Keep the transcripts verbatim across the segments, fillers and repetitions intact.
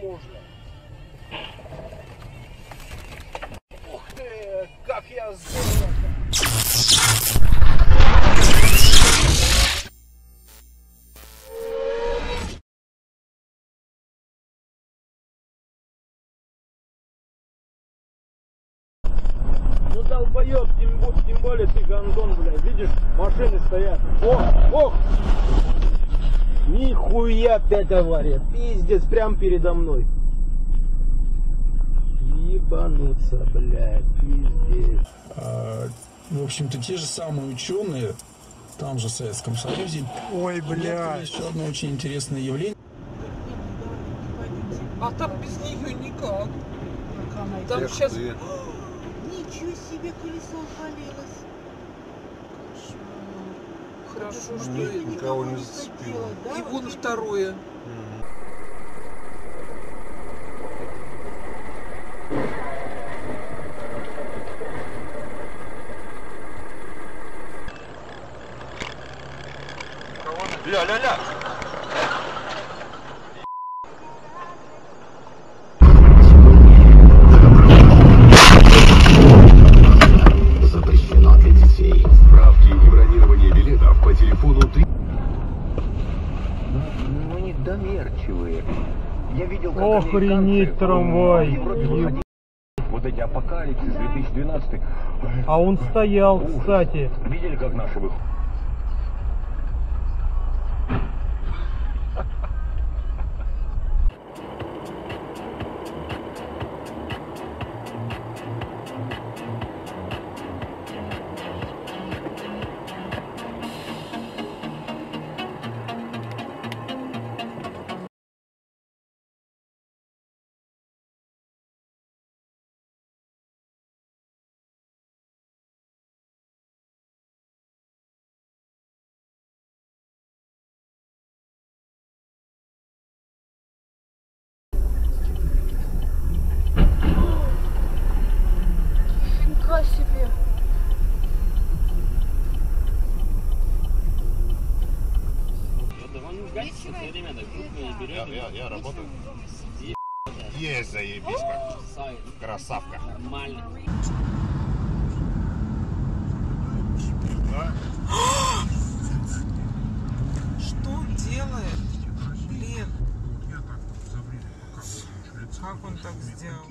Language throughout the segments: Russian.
можно. Ух ты, как я здорово. Ну долбоёб, тем, тем более ты гандон, блядь, видишь, машины стоят. Ох, ох! Нихуя пять авария, пиздец, прям передо мной. Ебануться, блядь, пиздец. А, в общем-то, те же самые ученые, там же в Советском Союзе. Ой, блядь. Есть еще одно очень интересное явление. А там без нее никак. Там сейчас... Ничего себе, колесо отвалилось. Хорошо, что Нет, это. никого не зацепило. Да, И вот вон это? второе. Ля-ля-ля! Запрещено для детей. Справки и бронирование билетов по телефону три. Ну, они доверчивые. Я видел, как Охренеть, трамвай. Вот эти апокалипсис две тысячи двенадцатый. А он стоял, кстати. Видели, как наши выходят? Нифига себе. Я, я, я работаю. Есть, заебись, как. Красавка. Нормально. Что он делает? Блин. Как он так сделал?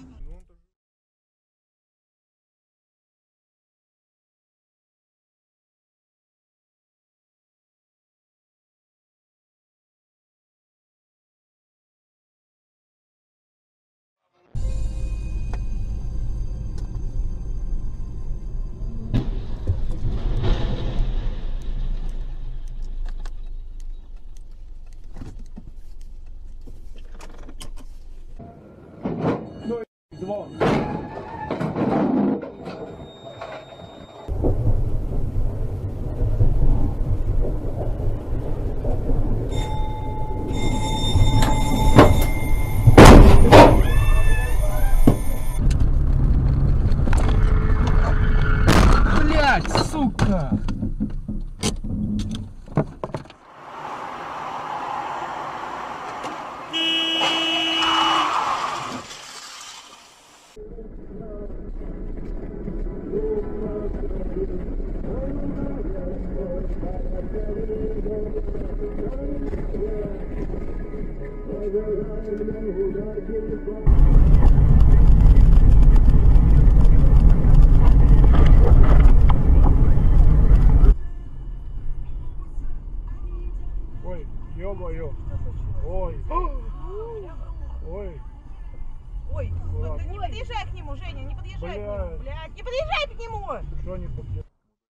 Звон. Блять, сука! Ой, ё-моё. Ой. Ой. Ой, Аккуратно. да не подъезжай к нему, Женя, не подъезжай Блядь. к нему, блядь, не подъезжай к нему! Что не побьет?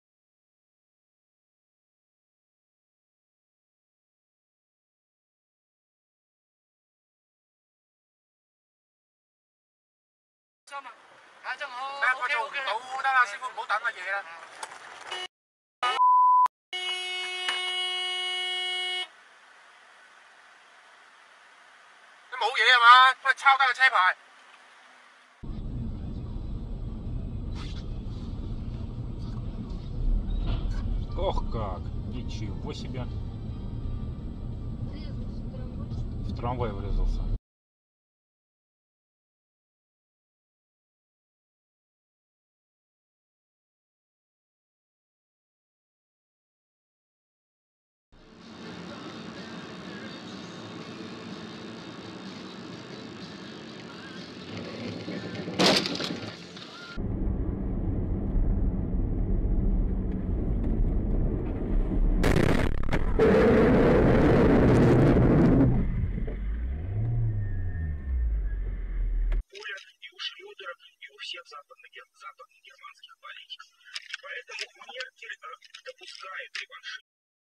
Ох как, ничего себе. В трамвай врезался. западно-германских политиков. Поэтому Меркель допускает реванш.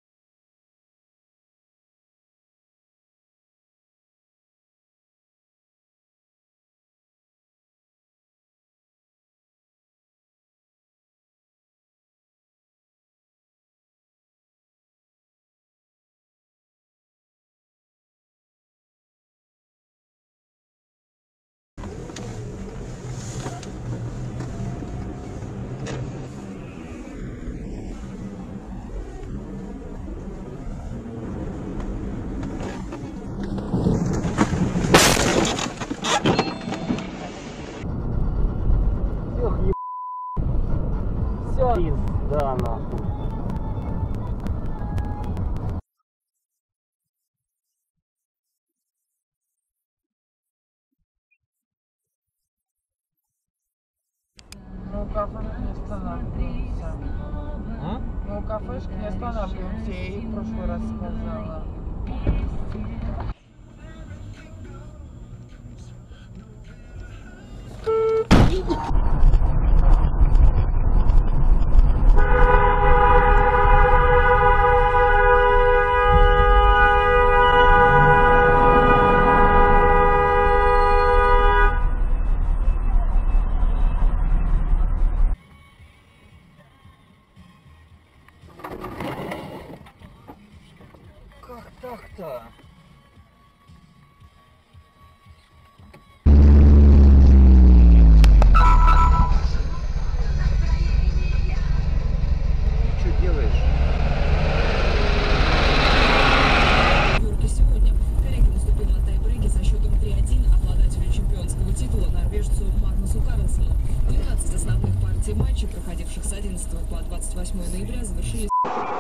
Пизда нахуй. Мы у кафешки не останавливаемся. А? Мы у кафешки не останавливаемся, я ей в прошлый раз сказала. Как так-то? Что делаешь? Сегодня корректно наступил на тайбрейке со счетом три один обладателю чемпионского титула норвежцу Магнусу Карлсону. двенадцать основных партий матчей, проходивших с одиннадцатого по двадцать восьмое ноября, завершились.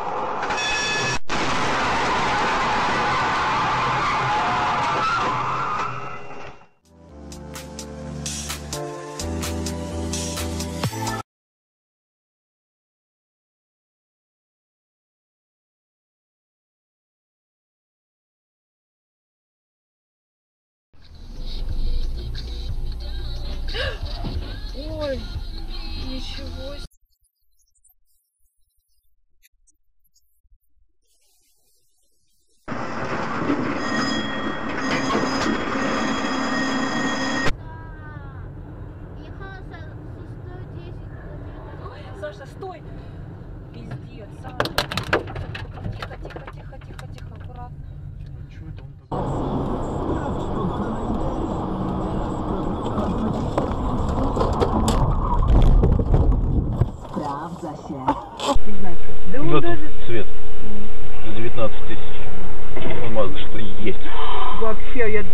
Ой, ничего себе. Саша, стой! Пиздец, Саша. Тихо, тихо, тихо, тихо, тихо, аккуратно. Что это он Вот он, цвет. За девятнадцать тысяч. Он мало что есть. Вообще, я...